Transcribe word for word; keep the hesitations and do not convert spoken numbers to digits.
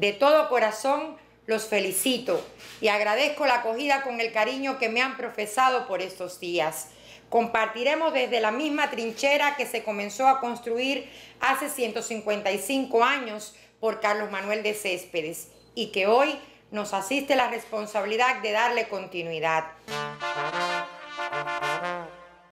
De todo corazón los felicito y agradezco la acogida con el cariño que me han profesado por estos días. Compartiremos desde la misma trinchera que se comenzó a construir hace ciento cincuenta y cinco años por Carlos Manuel de Céspedes y que hoy nos asiste la responsabilidad de darle continuidad.